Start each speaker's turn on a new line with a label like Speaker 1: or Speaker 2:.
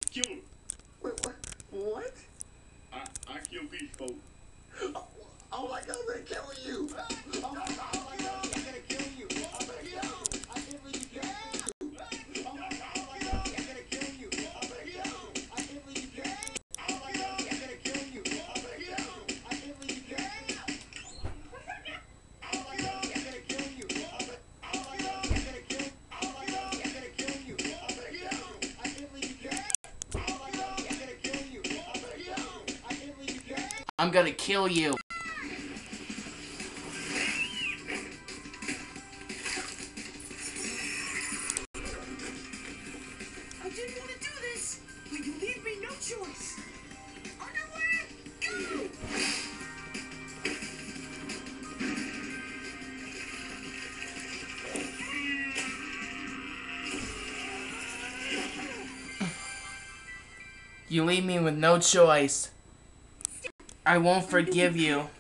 Speaker 1: Kill him.
Speaker 2: Wait, what?
Speaker 1: I kill these folks.
Speaker 2: Oh my God, I'm gonna kill you! Oh my God, I'm gonna kill you! I'm gonna kill you! I can't believe you killed me! Oh my God, I'm gonna kill you! I'm gonna kill you! I can't believe you killed me! Oh my God, I'm gonna kill you! I'm gonna kill you! I can't believe you killed me! Oh my God, I'm gonna kill you! Oh my God, I'm gonna kill you! Oh my God, I'm gonna kill you! I'm gonna kill you! I can't believe you killed me! Oh my God, I'm gonna kill you! I'm gonna kill you! I can't believe you killed me!
Speaker 3: I'm gonna kill you.
Speaker 4: I didn't want to do this, but you leave me no choice. On your way, go!
Speaker 3: You leave me with no choice. I won't forgive you.